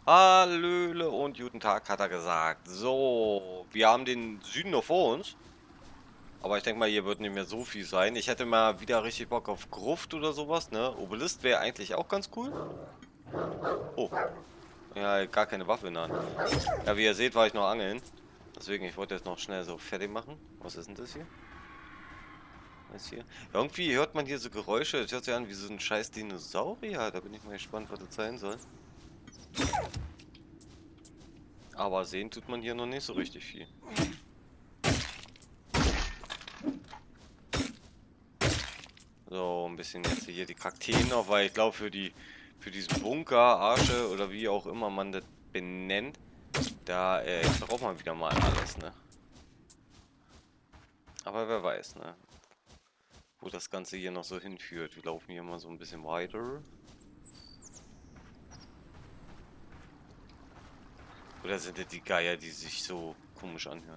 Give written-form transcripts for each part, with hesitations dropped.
Hallöle und guten Tag, hat er gesagt. So, wir haben den Süden noch vor uns. Aber ich denke mal, hier wird nicht mehr so viel sein. Ich hätte mal wieder richtig Bock auf Gruft oder sowas, ne? Obelisk wäre eigentlich auch ganz cool. Oh, ja, gar keine Waffe in der Hand. Ja, wie ihr seht, war ich noch angeln. Deswegen, ich wollte jetzt noch schnell so fertig machen. Was ist denn das hier? Was ist hier? Ja, irgendwie hört man hier so Geräusche. Das hört sich an wie so ein scheiß Dinosaurier. Da bin ich mal gespannt, was das sein soll. Aber sehen tut man hier noch nicht so richtig viel. So, ein bisschen jetzt hier die Kakteen noch, weil ich glaube für diesen Bunker, Arche oder wie auch immer man das benennt, da braucht man wieder mal alles, ne? Aber wer weiß, ne? Wo das Ganze hier noch so hinführt. Wir laufen hier mal so ein bisschen weiter. Oder sind das die Geier, die sich so komisch anhören?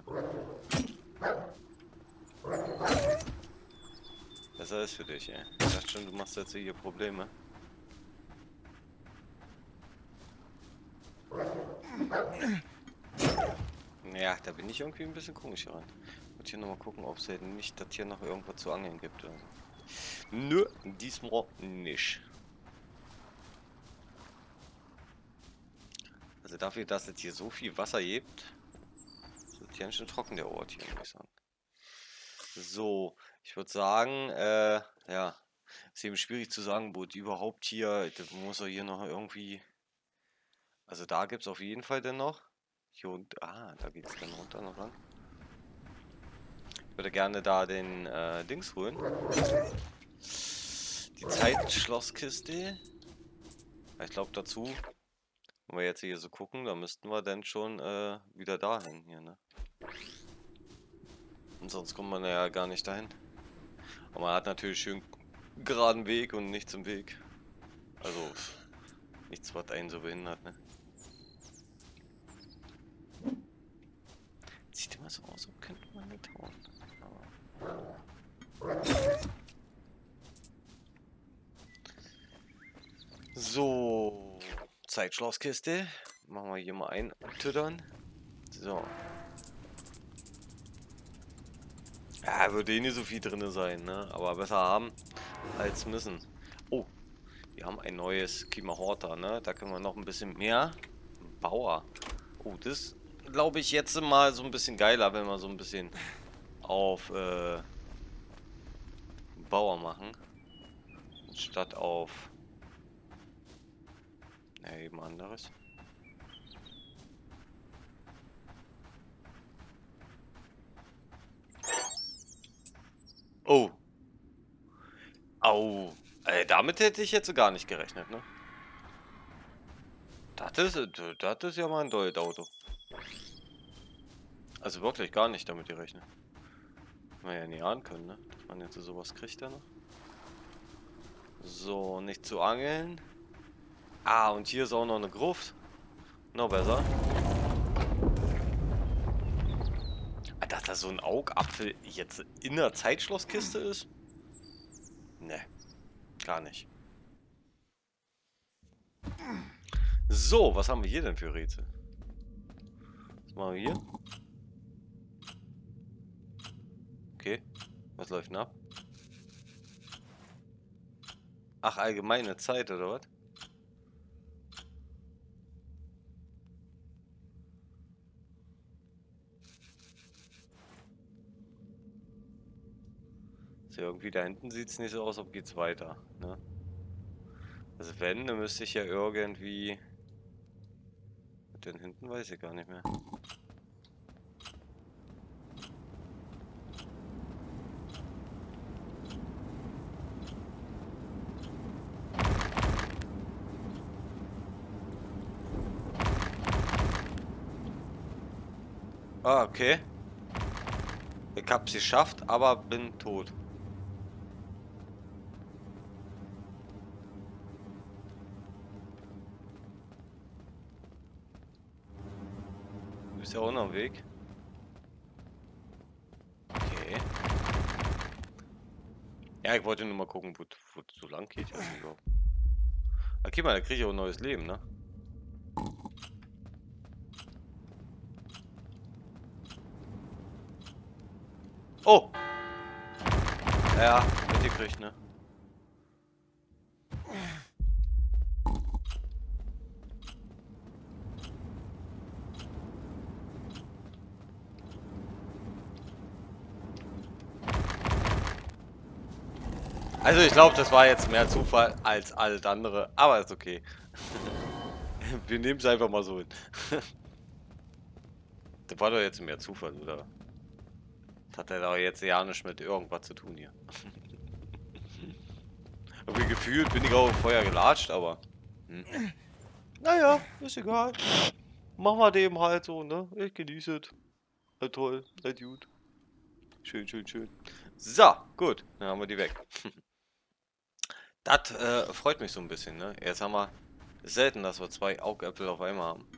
Besser ist für dich, ey. Ich dachte schon, du machst jetzt hier Probleme. Ja, da bin ich irgendwie ein bisschen komisch heran. Ich wollte hier nochmal gucken, ob es nicht, dass hier noch irgendwo zu angeln gibt oder so. Nö, diesmal nicht. Also dafür, dass es hier so viel Wasser gibt, ist es ganz schön trocken der Ort hier, muss ich sagen. So, ich würde sagen, ja, ist eben schwierig zu sagen, wo die überhaupt hier, da muss er hier noch irgendwie, also da gibt es auf jeden Fall denn noch. Hier und, da geht es dann runter noch ran. Ich würde gerne da den Dings holen. Die Zeitschlosskiste. Ich glaube dazu, wenn wir jetzt hier so gucken, da müssten wir dann schon wieder dahin hier, ne? Und sonst kommt man ja gar nicht dahin. Aber man hat natürlich schön geraden Weg und nichts im Weg. Also nichts, was einen so behindert, ne? Sieht immer so aus, als könnte man nicht hauen. So, Zeitschlosskiste. Machen wir hier mal eintüttern. So. Ja, würde eh nicht so viel drin sein, ne? Aber besser haben als müssen. Oh, wir haben ein neues Klimahorta, ne? Da können wir noch ein bisschen mehr. Bauer. Oh, das glaube ich jetzt mal so ein bisschen geiler, wenn wir so ein bisschen auf Bauer machen. Statt auf eben anderes. Oh. Au. Damit hätte ich jetzt gar nicht gerechnet, ne? Das ist ja mal ein dolles Auto. Also wirklich gar nicht damit gerechnet. Man ja nie ahnen können, ne? Dass man jetzt sowas kriegt da noch. So, nicht zu angeln. Ah, und hier ist auch noch eine Gruft. Noch besser. Dass da so ein Augapfel jetzt in der Zeitschlosskiste ist? Ne, gar nicht. So, was haben wir hier denn für Rätsel? Was machen wir hier? Okay, was läuft denn ab? Ach, allgemeine Zeit, oder was? So, irgendwie da hinten sieht es nicht so aus, ob geht's weiter, ne? Also wenn, dann müsste ich ja irgendwie... Den hinten weiß ich gar nicht mehr. Ah, okay. Ich hab's geschafft, aber bin tot. Du bist ja auch noch am Weg. Okay. Ja, ich wollte nur mal gucken, wo so lang geht. Okay, mal, da kriege ich auch ein neues Leben, ne? Oh! Ja, mitgekriegt, ne? Also ich glaube, das war jetzt mehr Zufall als alles andere, aber ist okay. Wir nehmen es einfach mal so hin. Das war doch jetzt mehr Zufall, oder? Das hat ja doch jetzt ja nichts mit irgendwas zu tun hier. Irgendwie gefühlt bin ich auch vorher gelatscht, aber... Hm. Naja, ist egal. Machen wir dem halt so, ne? Ich genieße es. Na toll, seid gut. Schön, schön, schön. So, gut. Dann haben wir die weg. Das freut mich so ein bisschen, ne? Jetzt haben wir... Ist selten, dass wir 2 Augäpfel auf einmal haben.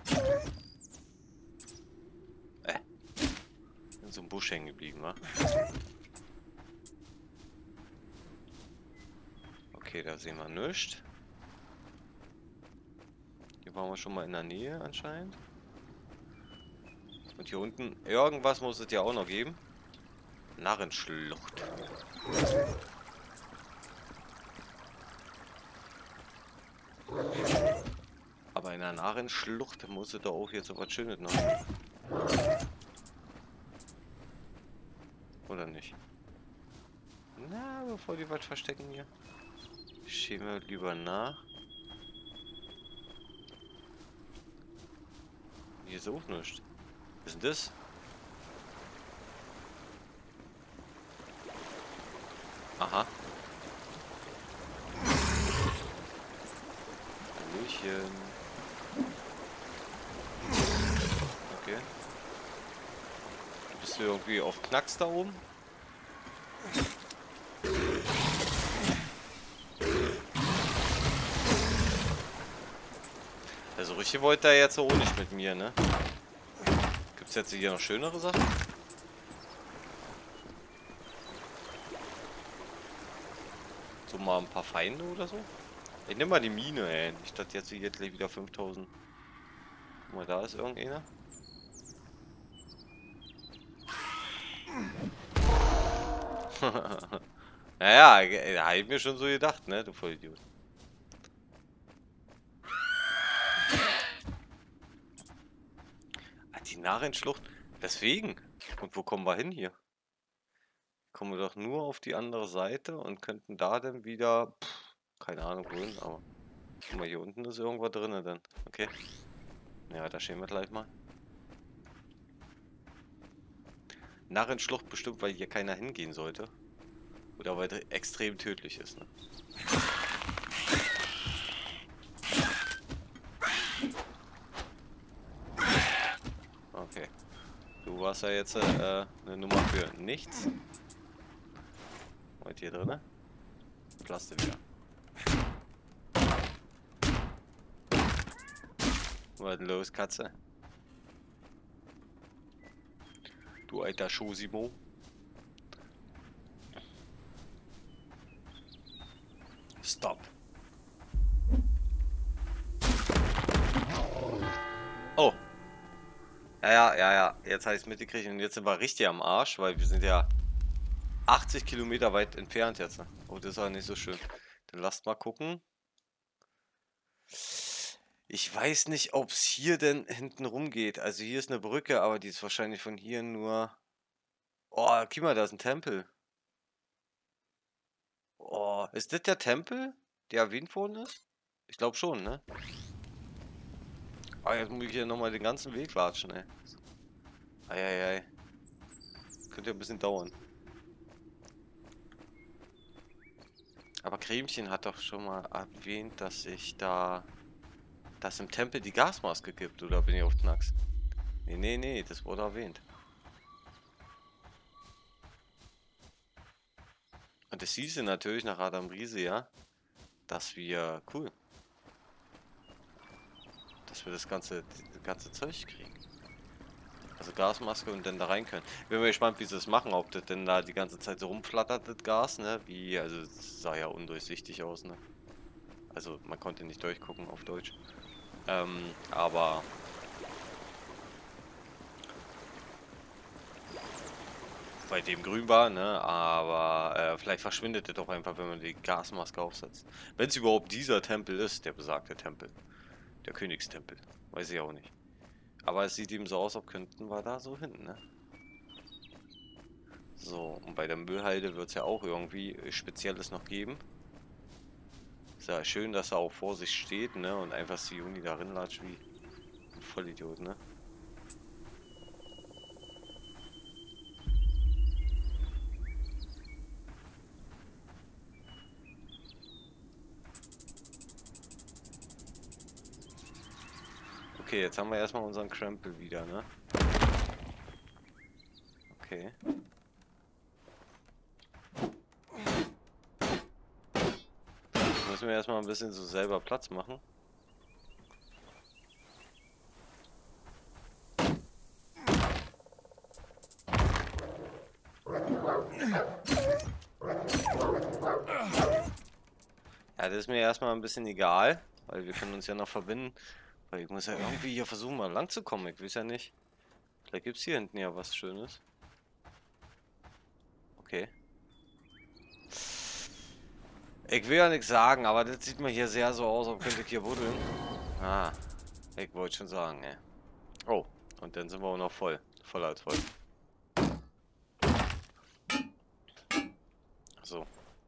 In so einem Busch hängen geblieben, wa? Okay, da sehen wir nichts. Hier waren wir schon mal in der Nähe anscheinend. Und hier unten, irgendwas muss es ja auch noch geben. Narrenschlucht. Aber in der Narrenschlucht muss es doch auch jetzt so was Schönes noch geben. Oder nicht? Na, bevor die was verstecken hier. Schieben wir lieber nach. Hier ist auch nichts. Was ist denn das? Aha. Hallöchen. Okay. Bist du irgendwie auf Knacks da oben? Also richtig wollte er jetzt so auch nicht mit mir, ne? Gibt's jetzt hier noch schönere Sachen? So mal ein paar Feinde oder so? Ich nehme mal die Mine, ey. Nicht, dass jetzt hier gleich wieder 5000. Guck mal, da ist irgendeiner. Naja, da hab ich mir schon so gedacht, ne, du Vollidiot. Ah, die Narrenschlucht. Deswegen. Und wo kommen wir hin hier? Kommen wir doch nur auf die andere Seite und könnten da dann wieder... keine Ahnung wohin, aber... Guck mal, hier unten ist irgendwas drin dann. Okay. Ja, da stehen wir gleich mal. Narrenschlucht bestimmt, weil hier keiner hingehen sollte. Oder weil der extrem tödlich ist, ne? Okay. Du warst ja jetzt eine Nummer für nichts. Heute hier drin. Plastik wieder. Was denn los, Katze? Du alter Schosimo. Stop. Oh. Ja. Jetzt habe ich es mitgekriegt und jetzt sind wir richtig am Arsch, weil wir sind ja 80 Kilometer weit entfernt jetzt. Oh, das ist aber nicht so schön. Dann lasst mal gucken. Ich weiß nicht, ob es hier denn hinten rum geht. Also hier ist eine Brücke, aber die ist wahrscheinlich von hier nur... Oh, guck mal, da ist ein Tempel. Oh, ist das der Tempel, der erwähnt worden ist? Ich glaube schon, ne? Ah, jetzt muss ich hier nochmal den ganzen Weg latschen, ey. Eieiei. Könnte ja ein bisschen dauern. Aber Cremchen hat doch schon mal erwähnt, dass dass im Tempel die Gasmaske gibt, oder bin ich auf Knacks? Nee, das wurde erwähnt. Und das hieße natürlich nach Adam Riese, ja, dass wir, cool, dass wir das ganze Zeug kriegen. Also Gasmaske und dann da rein können. Bin mal gespannt, wie sie das machen, ob das denn da die ganze Zeit so rumflattert, das Gas, ne? Wie, also es sah ja undurchsichtig aus, ne? Also man konnte nicht durchgucken auf Deutsch. bei dem grün war, ne? Aber vielleicht verschwindet er doch einfach, wenn man die Gasmaske aufsetzt. Wenn es überhaupt dieser Tempel ist, der besagte Tempel. Der Königstempel. Weiß ich auch nicht. Aber es sieht eben so aus, als könnten wir da so hin, ne? So, und bei der Müllhalde wird es ja auch irgendwie Spezielles noch geben. Ist ja schön, dass er auch vor sich steht, ne? Und einfach Sioni da latscht wie ein Vollidiot, ne? Okay, jetzt haben wir erstmal unseren Krempel wieder, ne? Okay. Müssen wir erstmal ein bisschen so selber Platz machen. Ja, das ist mir erstmal ein bisschen egal, weil wir können uns ja noch verbinden. Weil ich muss ja irgendwie hier versuchen, mal lang zu kommen. Ich weiß ja nicht. Vielleicht gibt es hier hinten ja was Schönes. Okay. Ich will ja nichts sagen, aber das sieht mir hier sehr so aus, als könnte ich hier buddeln. Ah, ich wollte schon sagen, ey. Oh, und dann sind wir auch noch voll. Voller als voll. So.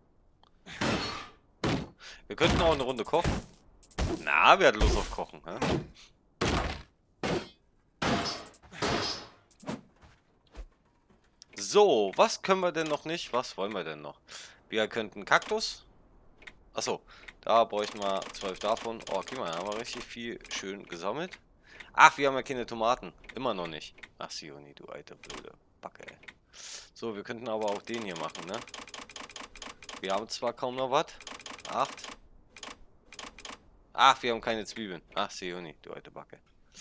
Wir könnten auch eine Runde kochen. Na, wer hat Lust auf Kochen, hä? So, was können wir denn noch nicht? Was wollen wir denn noch? Wir könnten Kaktus. Achso, da bräuchten wir 12 davon. Oh, guck mal, haben wir richtig viel schön gesammelt. Ach, wir haben ja keine Tomaten. Immer noch nicht. Ach, Sioni, du alte blöde Backe, ey. So, wir könnten aber auch den hier machen, ne? Wir haben zwar kaum noch was. 8. Ach, wir haben keine Zwiebeln. Ach, Sioni, du alte Backe.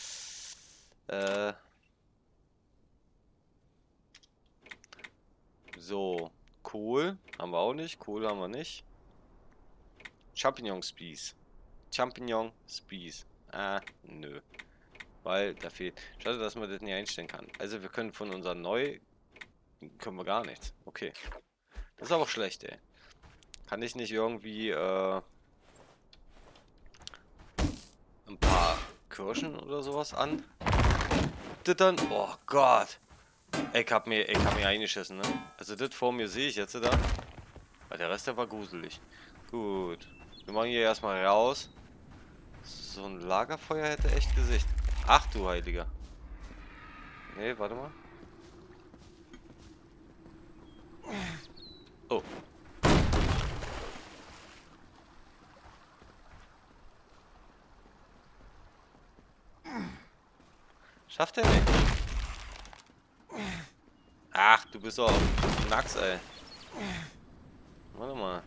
So, Kohl haben wir auch nicht. Kohl haben wir nicht. Champignon Spieß. Champignon Spieß. Ah, nö. Weil da fehlt. Schade, dass man das nicht einstellen kann. Also wir können von unseren neu. Können wir gar nichts. Okay. Das ist aber schlecht, ey. Kann ich nicht irgendwie ein paar Kirschen oder sowas an? Dann. Oh Gott. Ich hab mir eingeschissen, ne? Also das vor mir sehe ich jetzt da. Weil der Rest der war gruselig. Gut. Wir machen hier erstmal raus. So ein Lagerfeuer hätte echt Gesicht. Ach du Heiliger. Nee, warte mal. Oh. Schafft er nicht. Ach, du bist auch Nax, ey. Warte mal.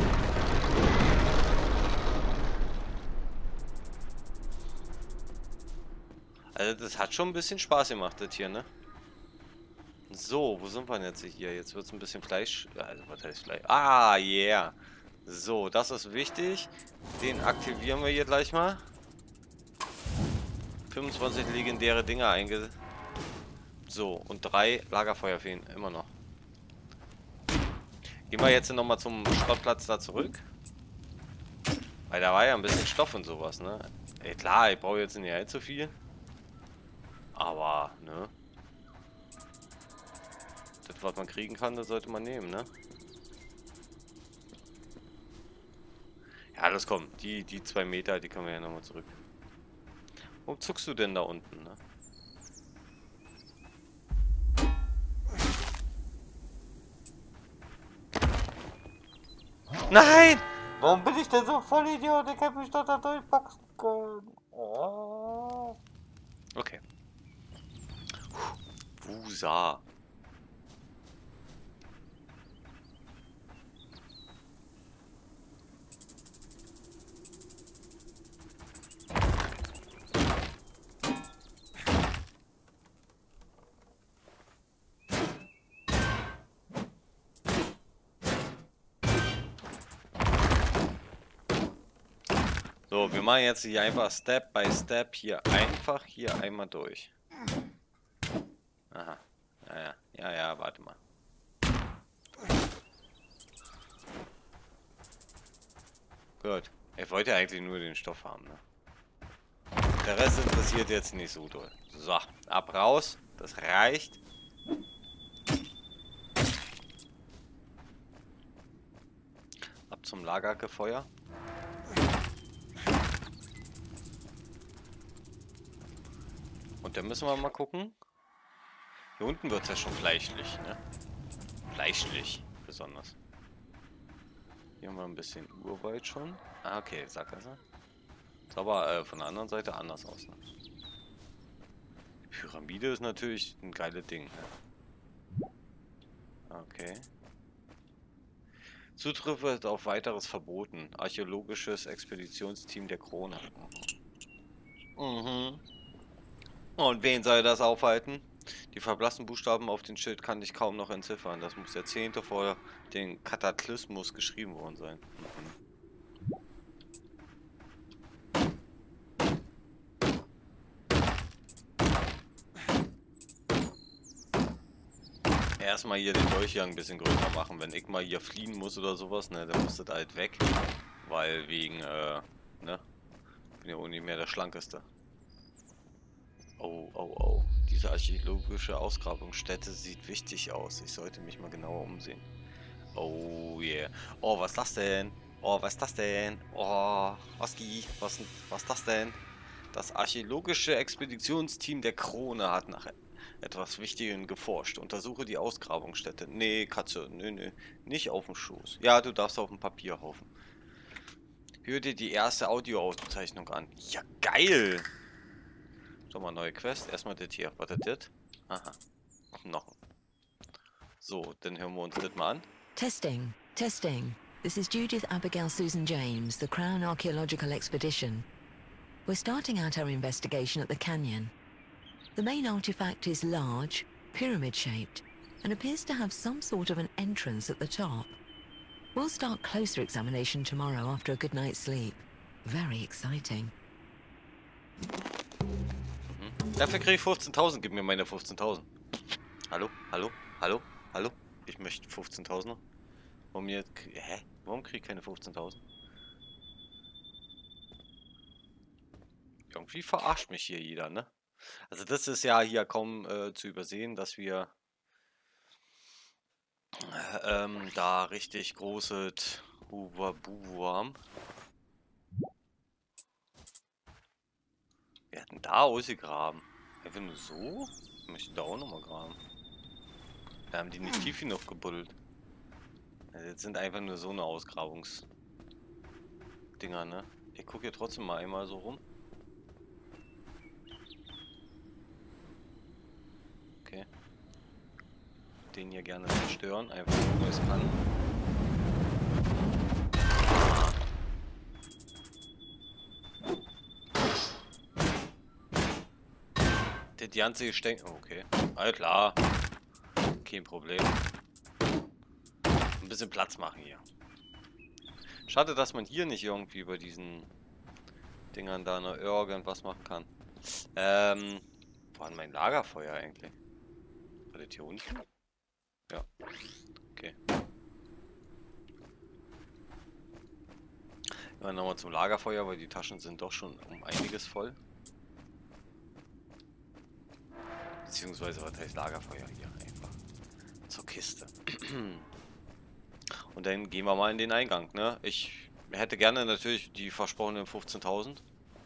Also das hat schon ein bisschen Spaß gemacht, das hier, ne? So, wo sind wir denn jetzt hier? Jetzt wird es ein bisschen Fleisch. Also, was heißt Fleisch? Ah, yeah. So, das ist wichtig. Den aktivieren wir hier gleich mal. 25 legendäre Dinger einge... So, und 3 Lagerfeuer fehlen immer noch. Gehen wir jetzt nochmal zum Schrottplatz da zurück. Weil da war ja ein bisschen Stoff und sowas, ne? Ey, klar, ich brauche jetzt nicht allzu viel. Aber, ne? Das, was man kriegen kann, das sollte man nehmen, ne? Ja, das kommt. Die 2 Meter, die können wir ja nochmal zurück. Wo zuckst du denn da unten, ne? Nein! Warum bin ich denn so voll Idiot? Ich hätte mich doch da durchboxen können. Oh. Okay. Wusa. So, wir machen jetzt hier einfach Step by Step hier einfach hier einmal durch. Aha. Ja, warte mal. Gut. Ich wollte eigentlich nur den Stoff haben, ne? Der Rest interessiert jetzt nicht so doll. So, ab raus. Das reicht. Ab zum Lagergefeuer. Und dann müssen wir mal gucken. Hier unten wird es ja schon fleischlich, ne? Fleischlich, besonders. Hier haben wir ein bisschen Urwald schon. Ah, okay, Sackgasse. Ist aber von der anderen Seite anders aus, ne? Die Pyramide ist natürlich ein geiles Ding, ne? Okay. Zutritt wird auf weiteres verboten. Archäologisches Expeditionsteam der Krone. Mhm. Und wen soll das aufhalten? Die verblassten Buchstaben auf dem Schild kann ich kaum noch entziffern. Das muss Jahrzehnte vor dem Kataklysmus geschrieben worden sein. Mhm. Erstmal hier den Durchgang ein bisschen größer machen. Wenn ich mal hier fliehen muss oder sowas, ne, dann muss das halt weg. Weil wegen, ne, bin ja auch nicht mehr der Schlankeste. Oh, oh, oh. Diese archäologische Ausgrabungsstätte sieht wichtig aus. Ich sollte mich mal genauer umsehen. Oh yeah. Oh, was ist das denn? Oh, was ist das denn? Oh, Oski, was ist das denn? Das archäologische Expeditionsteam der Krone hat nach etwas Wichtigem geforscht. Untersuche die Ausgrabungsstätte. Nee, Katze, nee. Nicht auf dem Schoß. Ja, du darfst auf dem Papierhaufen. Hör dir die erste Audioaufzeichnung an. Ja, geil! Schau mal, neue Quest. Erstmal das hier. Was ist das? Aha. Knochen. So, dann hören wir uns das mal an. Testing. This is Judith Abigail Susan James, the Crown Archaeological Expedition. We're starting out our investigation at the canyon. The main artifact is large, pyramid-shaped, and appears to have some sort of an entrance at the top. We'll start closer examination tomorrow after a good night's sleep. Very exciting. Dafür kriege ich 15.000. Gib mir meine 15.000. Hallo? Hallo? Hallo? Hallo? Ich möchte 15.000. Warum jetzt? Hä? Warum kriege ich keine 15.000? Irgendwie verarscht mich hier jeder, ne? Also das ist ja hier kaum zu übersehen, dass wir da richtig großes Huwabuhu haben. Wir hatten da ausgegraben. Einfach nur so? Ich möchte da auch nochmal graben. Da haben die nicht tief genug gebuddelt. Das sind einfach nur so eine Ausgrabungsdinger, ne? Ich gucke hier trotzdem mal einmal so rum. Okay. Den hier gerne zerstören, einfach wo es kann. Das ganze Gestänge. Okay. All klar. Kein Problem. Ein bisschen Platz machen hier. Schade, dass man hier nicht irgendwie bei diesen Dingern da noch irgendwas machen kann. Wo war mein Lagerfeuer eigentlich? War das hier unten? Ja. Okay. Ja, nochmal zum Lagerfeuer, weil die Taschen sind doch schon um einiges voll. Beziehungsweise, was heißt Lagerfeuer hier? Einfach zur Kiste. Und dann gehen wir mal in den Eingang, ne? Ich hätte gerne natürlich die versprochenen 15.000.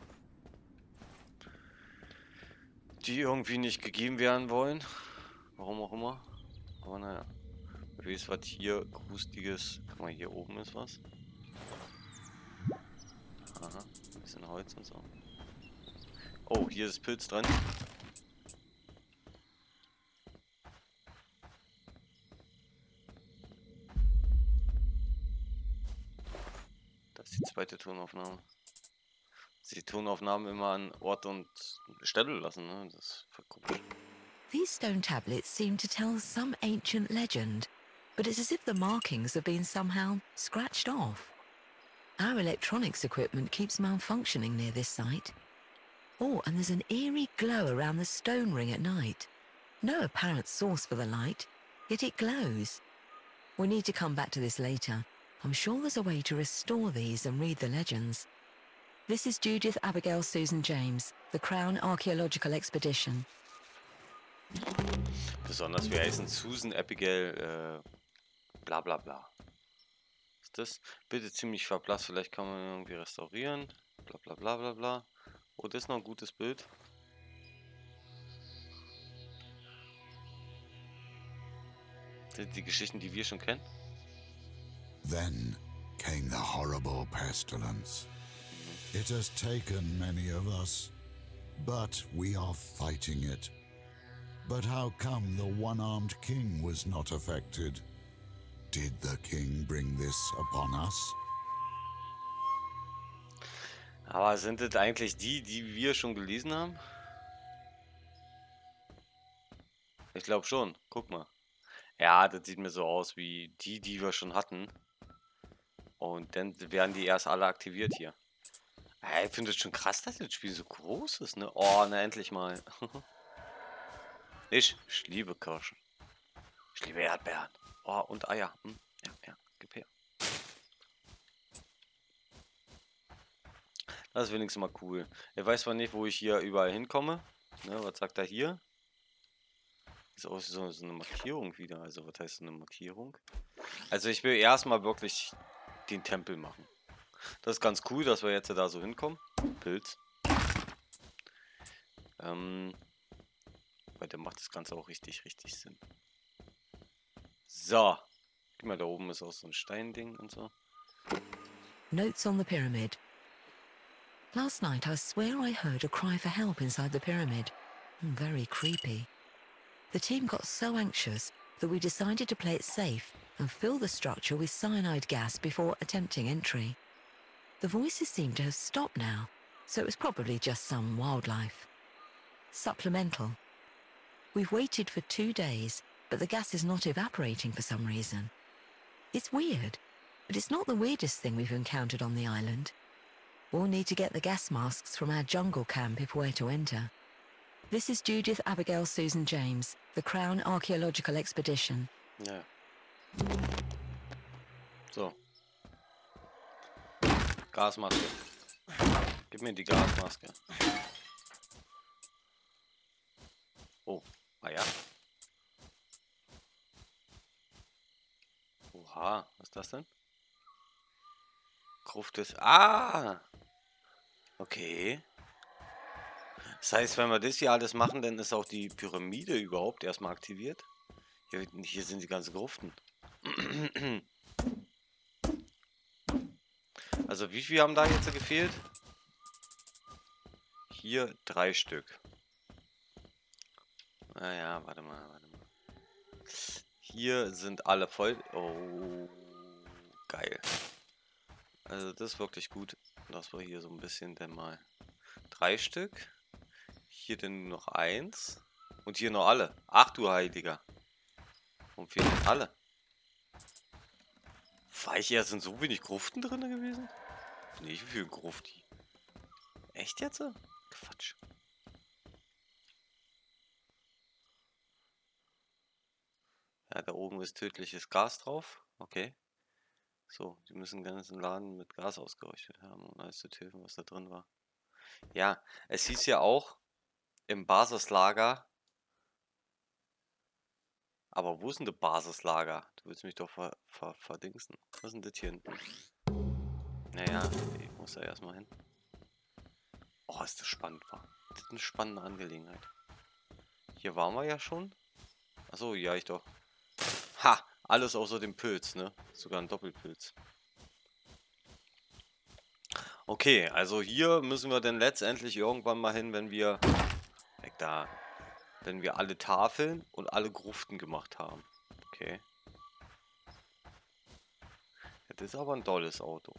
Die irgendwie nicht gegeben werden wollen. Warum auch immer. Aber naja. Wie ist was hier Gruseliges? Guck mal, hier oben ist was. Aha, ein bisschen Holz und so. Oh, hier ist Pilz drin. Das ist die zweite Tonaufnahme. Die Tonaufnahmen immer an Ort und Stelle lassen, ne? Das ist voll komisch. These stone tablets seem to tell some ancient legend, but it's as if the markings have been somehow scratched off. Our electronics equipment keeps malfunctioning near this site. Oh, and there's an eerie glow around the stone ring at night. No apparent source for the light, yet it glows. We need to come back to this later. I'm sure there's a way to restore these and read the legends. This is Judith Abigail Susan James, the Crown Archaeological Expedition. Besonders wir heißen Susan Abigail, bla bla bla. Ist das? Bitte ziemlich verblasst, vielleicht kann man irgendwie restaurieren. Bla bla bla bla bla. Oh, das ist noch ein gutes Bild. Die Geschichten, die wir schon kennen. Then came the horrible pestilence. It has taken many of us, but we are fighting it. But how come the one-armed king was not affected? Did the king bring this upon us? Aber sind das eigentlich die wir schon gelesen haben? Ich glaube schon. Guck mal. Ja, das sieht mir so aus wie die wir schon hatten. Und dann werden die erst alle aktiviert hier. Ich finde es schon krass, dass das Spiel so groß ist, ne? Oh, na endlich mal. Ich liebe Kirschen. Ich liebe Erdbeeren. Oh, und Eier. Ja, gib her. Das ist wenigstens mal cool. Ich weiß zwar nicht, wo ich hier überall hinkomme. Ne, was sagt er hier? Ist auch so eine Markierung wieder. Also, was heißt so eine Markierung? Also, ich will erstmal wirklich den Tempel machen. Das ist ganz cool, dass wir jetzt da so hinkommen. Pilz. Weil der macht das Ganze auch richtig Sinn. So. Guck mal, da oben ist auch so ein Steinding und so. Notes on the pyramid. Last night I swear I heard a cry for help inside the pyramid. Very creepy. The team got so anxious that we decided to play it safe and fill the structure with cyanide gas before attempting entry. The voices seem to have stopped now, so it was probably just some wildlife. Supplemental. We've waited for 2 days, but the gas is not evaporating for some reason. It's weird, but it's not the weirdest thing we've encountered on the island. We'll need to get the gas masks from our jungle camp if we're to enter. This is Judith Abigail Susan James, the Crown Archaeological Expedition. Ja. So. Gasmaske. Gib mir die Gasmaske. Oh, ja. Oha, was ist das denn? Gruft des... Ah! Okay. Das heißt, wenn wir das hier alles machen, dann ist auch die Pyramide überhaupt erstmal aktiviert. Hier sind die ganzen Gruften. Also wie viel haben da jetzt gefehlt? Hier 3 Stück. Naja, warte mal. Hier sind alle voll. Oh, geil. Also das ist wirklich gut, dass wir hier so ein bisschen dann mal 3 Stück. Hier dann noch 1. Und hier noch alle. Ach du Heiliger. Und fehlen denn alle? War ich ja, sind so wenig Gruften drin gewesen? Nee, wie viel Grufti? Echt jetzt? Quatsch. Ja, da oben ist tödliches Gas drauf. Okay. So, die müssen den ganzen Laden mit Gas ausgerüstet haben, um alles zu töten, was da drin war. Ja, es hieß ja auch im Basislager. Aber wo ist denn das Basislager? Du willst mich doch verdingsen. Was ist denn das hier hinten? Naja, ich muss da erstmal hin. Oh, ist das spannend war. Das ist eine spannende Angelegenheit. Hier waren wir ja schon. Achso, ja, ich doch. Ha! Alles außer dem Pilz, ne? Sogar ein Doppelpilz. Okay, also hier müssen wir dann letztendlich irgendwann mal hin, wenn wir... Weg da. Wenn wir alle Tafeln und alle Gruften gemacht haben. Okay. Das ist aber ein dolles Auto.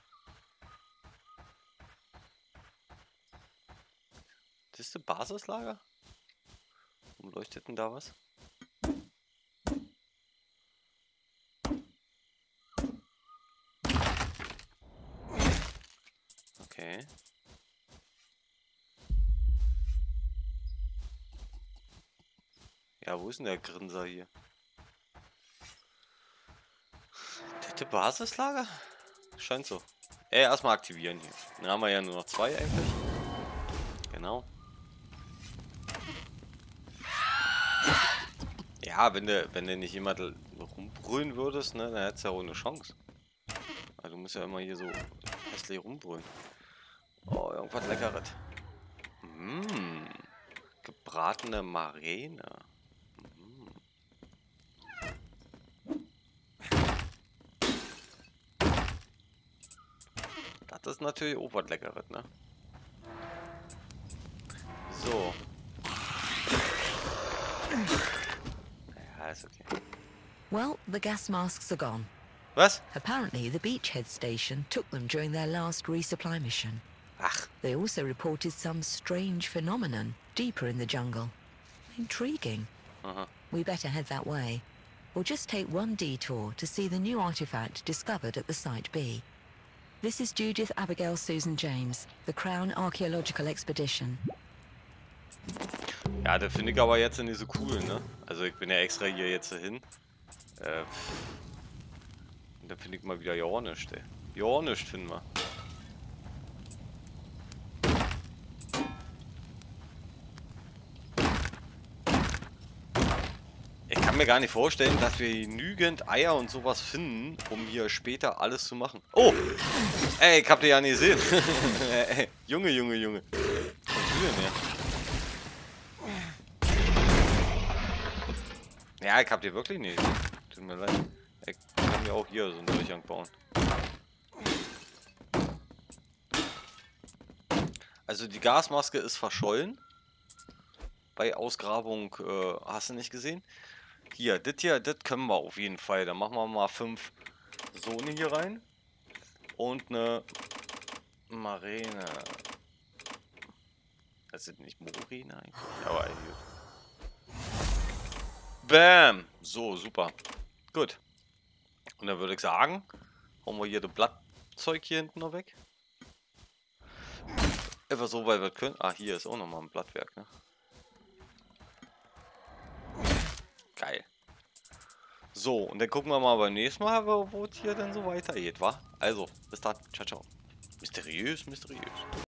Das ist das Basislager? Warum leuchtet denn da was? Okay. Ja, wo ist denn der Grinser hier? Dritte Basislager? Scheint so. Erstmal aktivieren hier. Dann haben wir ja nur noch 2 eigentlich. Genau. Ja, wenn du nicht jemand rumbrüllen würdest, ne, dann hättest du ja auch eine Chance. Also du musst ja immer hier so hässlich rumbrüllen. Oh, irgendwas Leckeres. Gebratene Marine. Das ist natürlich auch was Leckeres, ne? So. Ja, ist okay. Well, the gas masks are gone. Was? Apparently, the beachhead station took them during their last resupply mission. Ach, They also reported some strange phenomenon deeper in the jungle. Intriguing. We better head that way. We'll just take one detour to see the new artifact discovered at the Site B. This is Judith Abigail Susan James, the Crown Archaeological Expedition. ja, das finde ich aber jetzt nicht so cool, ne? Also ich bin ja extra hier jetzt hin. Da finde ich mal wieder ja nichts, ey. Ja nichts finden wir. Ich kann mir gar nicht vorstellen, dass wir genügend Eier und sowas finden, um hier später alles zu machen. Oh! Ey, ich hab den ja nicht gesehen. Ey, Junge. Was ist denn hier? Ja, ich hab die wirklich nicht gesehen. Tut mir leid. Ich kann mir auch hier so einen Durchgang bauen. Also die Gasmaske ist verschollen. Bei Ausgrabung hast du nicht gesehen. Hier, das können wir auf jeden Fall. Dann machen wir mal 5 so eine hier rein. Und eine Marine. Das ist nicht Morine eigentlich. Aber hier. Bam! So, super. Gut. Und dann würde ich sagen, hauen wir hier das Blattzeug hier hinten noch weg. Einfach so, weil wir können. Ah, hier ist auch nochmal ein Blattwerk, ne? Geil. So, und dann gucken wir mal beim nächsten Mal, wo es hier dann so weitergeht, wa? Also, bis dann. Ciao, ciao. Mysteriös.